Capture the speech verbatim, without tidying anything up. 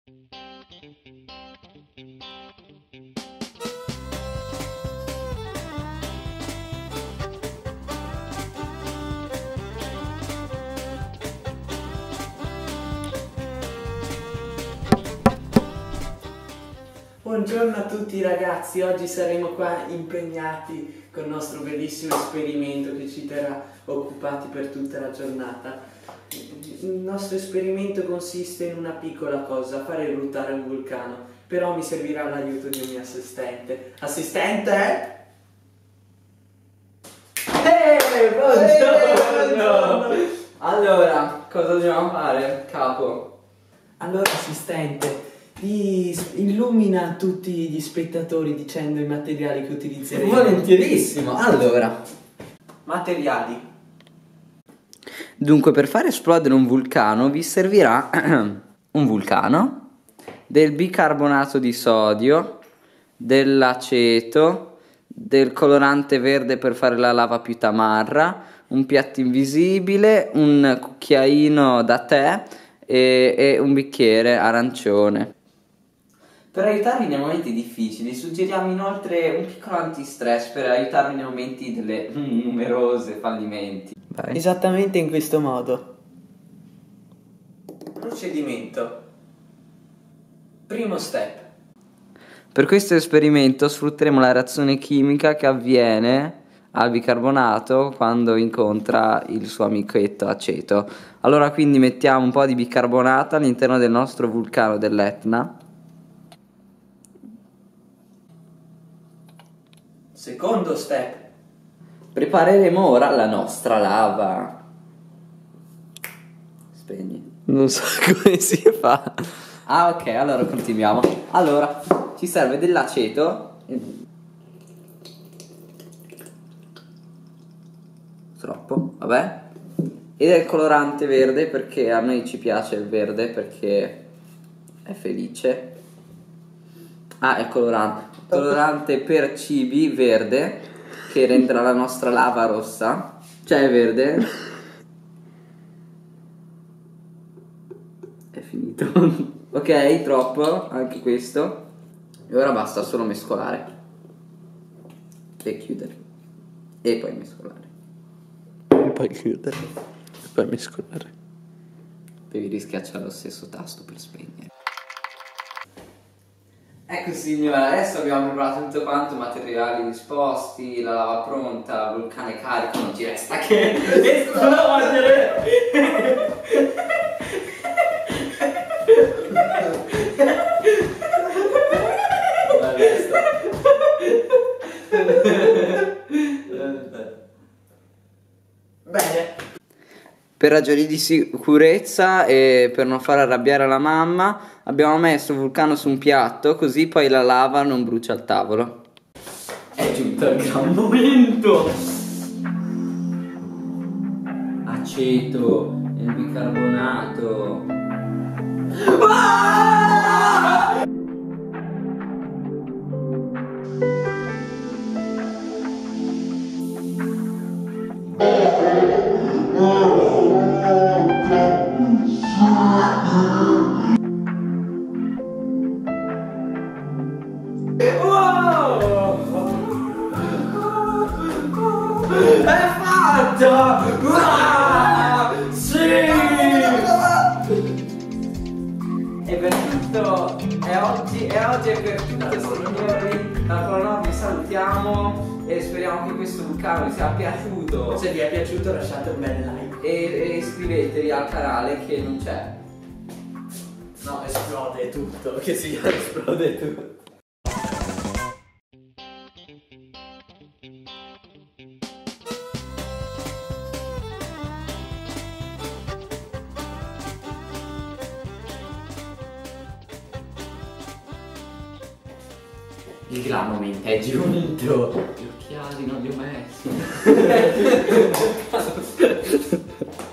Buongiorno a tutti ragazzi, oggi saremo qua impegnati con il nostro bellissimo esperimento che ci terrà occupati per tutta la giornata. Il nostro esperimento consiste in una piccola cosa, fare ruotare un vulcano, però mi servirà l'aiuto di un mio assistente. Assistente? Ehi, buongiorno! Allora, cosa dobbiamo fare, capo? Allora, assistente, illumina tutti gli spettatori dicendo i materiali che utilizzeremo. Volentierissimo. Allora, materiali. Dunque, per far esplodere un vulcano vi servirà un vulcano, del bicarbonato di sodio, dell'aceto, del colorante verde per fare la lava più tamarra, un piatto invisibile, un cucchiaino da tè e, e un bicchiere arancione. Per aiutarvi nei momenti difficili suggeriamo inoltre un piccolo antistress per aiutarvi nei momenti delle numerose fallimenti. Vai. Esattamente in questo modo. Procedimento. Primo step. Per questo esperimento sfrutteremo la reazione chimica che avviene al bicarbonato quando incontra il suo amichetto aceto. Allora quindi mettiamo un po' di bicarbonato all'interno del nostro vulcano dell'Etna. Secondo step. Prepareremo ora la nostra lava. Spegni. Non so come si fa. Ah, ok, allora continuiamo. Allora, ci serve dell'aceto. Troppo, vabbè. E del colorante verde, perché a noi ci piace il verde, perché è felice. Ah, è colorante. Colorante per cibi verde, che renderà la nostra lava rossa. Cioè è verde. È finito. Ok, troppo, anche questo. E ora basta solo mescolare. E chiudere. E poi mescolare. E poi chiudere. E poi mescolare. Devi rischiacciare lo stesso tasto per spegnere. Ecco signora, adesso abbiamo preparato tutto quanto, materiali disposti, la lava pronta, il vulcano carico, non ci resta che esplodere! La resta. Bene. Per ragioni di sicurezza e per non far arrabbiare la mamma abbiamo messo il vulcano su un piatto, così poi la lava non brucia il tavolo. È giunto il gran momento! Aceto e bicarbonato. Ah! È fatta! Ah, sì! E per tutto, è oggi, è oggi e per tutto signori, da Polo vi salutiamo e speriamo che questo vulcano vi sia piaciuto. Se vi è piaciuto lasciate un bel like. E, e iscrivetevi al canale che non c'è. No, esplode tutto, che si esplode tutto. Il gran momento è giunto. Gli occhiali non li ho messi.